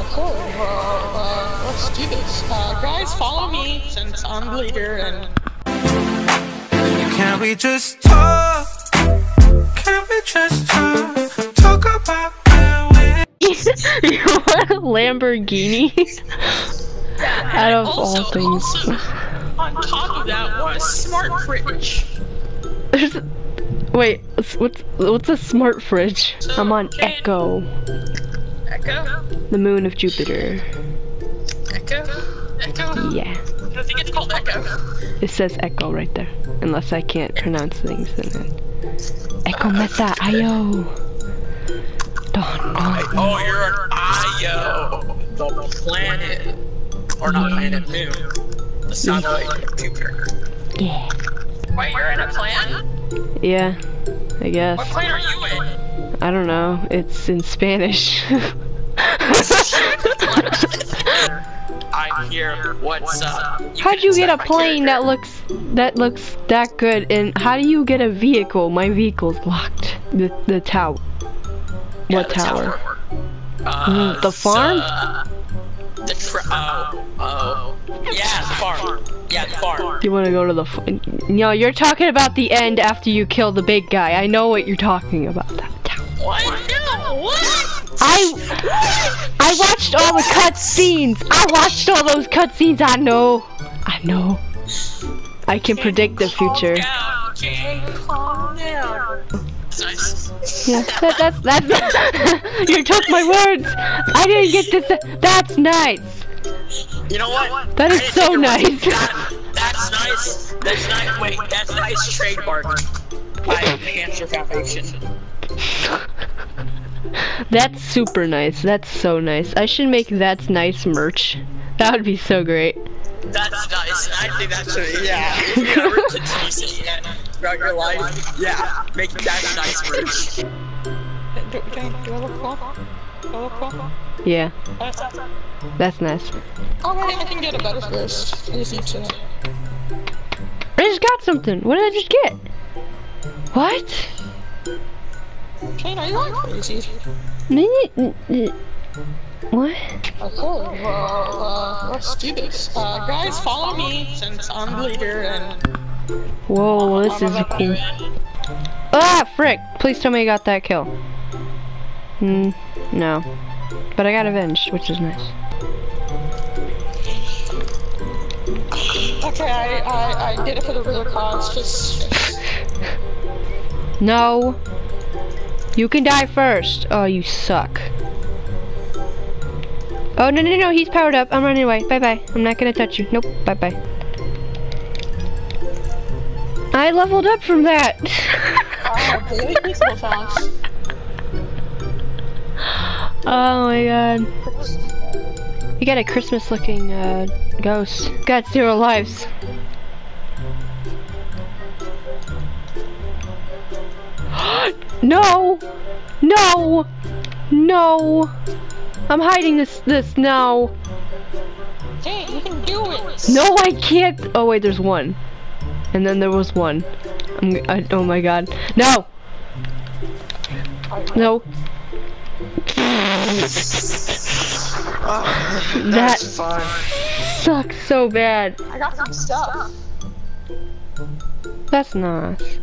Cool. Well, let's do this. Guys, follow me since I'm the leader and... Can we just talk? Can we just talk about where we're... You want a Lamborghini? Out of all things. Also, on top of that was smart fridge. Wait, what's a smart fridge? So, I'm on Echo. Echo? The moon of Jupiter. Echo? Echo? Yeah. I think it's called Echo. It says Echo right there. Unless I can't pronounce things in it. Echo Mesa Ayo. Oh, you're an Io. The planet. Or not planet, moon. The satellite of Jupiter. Yeah. Wait, you're in a planet? Yeah, I guess. What planet are you in? I don't know. It's in Spanish. I'm here. What's up? How'd you get a plane that looks that good? And how do you get a vehicle? My vehicle's locked. The tower. What tower? The farm? Yeah, the farm. Yeah, the farm. You want to go to the No, you're talking about the end after you kill the big guy. I know what you're talking about. That tower. What? No, what? I watched all the cutscenes. I watched all those cutscenes. I know. I can predict the future. Calm down. Nice. Yeah, that's you took my words. I didn't get this. That's nice. You know what? That is so nice. That's nice. That's nice. Wait, that's nice trademark by Hampshire Foundation. That's super nice. That's so nice. I should make That's Nice merch. That would be so great. That's nice. I think that should, yeah. If you ever continue saying that throughout your life, yeah, make That's Nice merch. Do I look cool? Yeah. That's nice. Alright, I can get a better first. I just need to... I just got something. What did I just get? What? Kane, are you going crazy? What? Cool. Well, let's do this. Guys, follow me since I'm the leader and... Whoa, this is cool. Ah, frick! Please tell me I got that kill. No. But I got avenged, which is nice. Okay, I did it for the real cause, just... No. You can die first. Oh, you suck. Oh, no, he's powered up. I'm running away. Bye-bye. I'm not gonna touch you. Nope, bye-bye. I leveled up from that. Oh my god. You got a Christmas looking ghost. Got 0 lives. No! No! No! I'm hiding this now. Hey, you can do it! No, I can't! Oh wait, there's one. And then there was one. Oh my god. No! No. That sucks so bad. I got some stuff. That's nice.